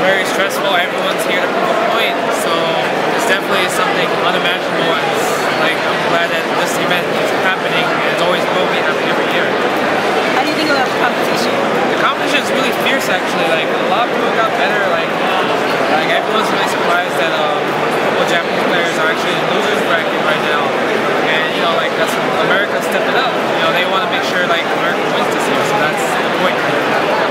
very stressful. Everyone's here to prove a point, so it's definitely something unimaginable. Like, I'm glad that this event is happening, and it always will be happening every year. How do you think about the competition? The competition is really fierce, actually. Like, a lot of people got better. Like everyone's really surprised that a couple of Japanese players are actually in losers bracket right now. And you know, like, that's America stepped it up. You know, they want to make sure like America wins this year, so that's the point.